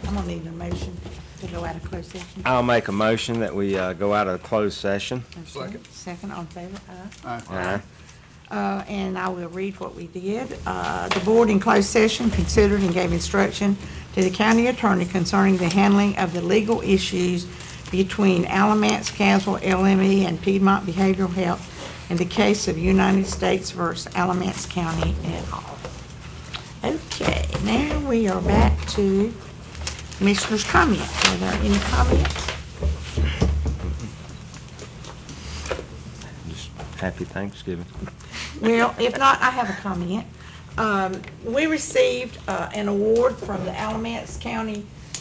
I'm going to need a motion to go out of closed session. I'll make a motion that we go out of closed session. Okay. Second, all in favor? Aye. Aye. And I will read what we did. The board in closed session considered and gave instruction to the county attorney concerning the handling of the legal issues between Alamance Caswell LME and Piedmont Behavioral Health in the case of United States versus Alamance County et al. Okay, now we are back to Commissioner's comments. Are there any comments? Just happy Thanksgiving. Well, if not, I have a comment. We received an award from the Alamance County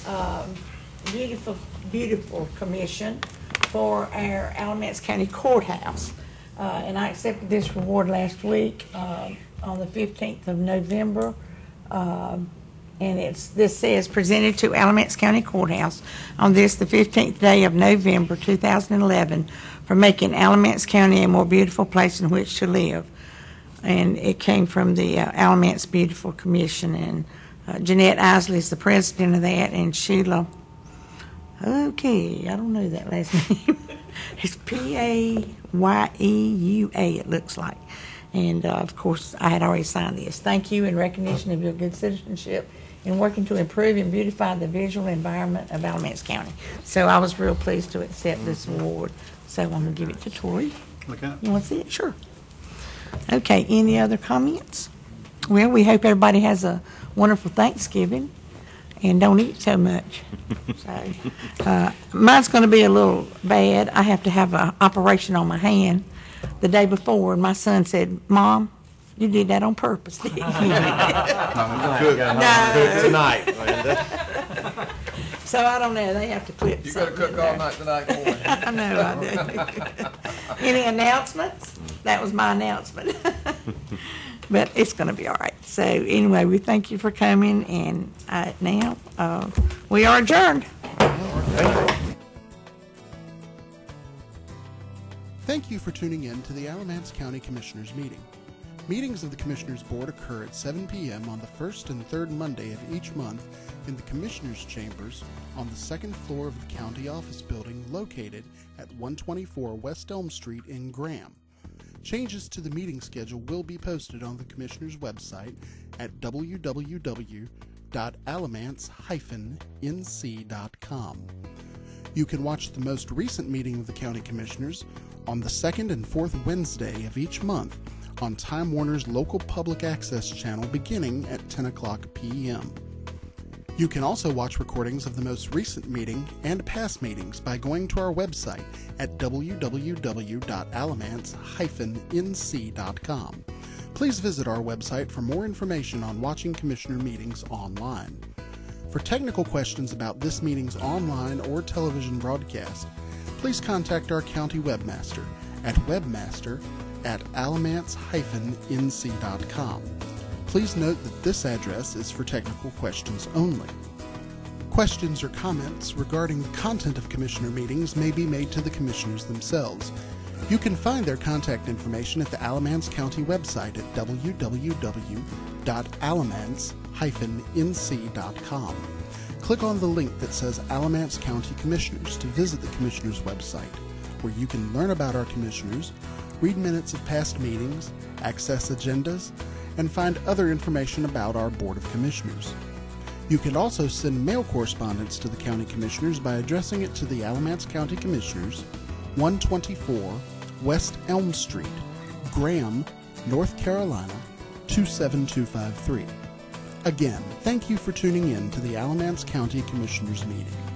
Beautiful Commission for our Alamance County Courthouse. And I accepted this reward last week on the 15th of November. And this says, presented to Alamance County Courthouse on this, the 15th day of November 2011, for making Alamance County a more beautiful place in which to live. And it came from the Alamance Beautiful Commission, and Jeanette Isley is the president of that, and Sheila, okay, I don't know that last name. It's Payeua, it looks like. And, of course, I had already signed this. Thank you in recognition of your good citizenship in working to improve and beautify the visual environment of Alamance County. So I was real pleased to accept this award. So I'm going to give it to Tori. Okay. You want to see it? Sure. Okay, any other comments? Well, we hope everybody has a wonderful Thanksgiving and don't eat so much. So, mine's going to be a little bad. I have to have an operation on my hand the day before, and my son said, Mom, you did that on purpose, didn't you? Good. No. Tonight, Linda. So I don't know. They have to clip You got to something cook in all there. night tonight, boy. I know I do. Any announcements? That was my announcement. But it's going to be all right. So anyway, we thank you for coming, and now we are adjourned. Thank you for tuning in to the Alamance County Commissioners meeting. Meetings of the Commissioners Board occur at 7 p.m. on the first and third Monday of each month in the Commissioners' Chambers on the second floor of the County Office Building located at 124 West Elm Street in Graham. Changes to the meeting schedule will be posted on the Commissioners' website at www.alamance-nc.com. You can watch the most recent meeting of the County Commissioners on the second and fourth Wednesday of each month on Time Warner's local public access channel beginning at 10 o'clock p.m. You can also watch recordings of the most recent meeting and past meetings by going to our website at www.alamance-nc.com. Please visit our website for more information on watching Commissioner meetings online. For technical questions about this meeting's online or television broadcast, please contact our county webmaster at webmaster@alamance-nc.com. Please note that this address is for technical questions only. Questions or comments regarding the content of Commissioner meetings may be made to the Commissioners themselves. You can find their contact information at the Alamance County website at www.alamance-nc.com. Click on the link that says Alamance County Commissioners to visit the Commissioners website, where you can learn about our Commissioners, read minutes of past meetings, access agendas, and find other information about our Board of Commissioners. You can also send mail correspondence to the County Commissioners by addressing it to the Alamance County Commissioners, 124 West Elm Street, Graham, North Carolina, 27253. Again, thank you for tuning in to the Alamance County Commissioners meeting.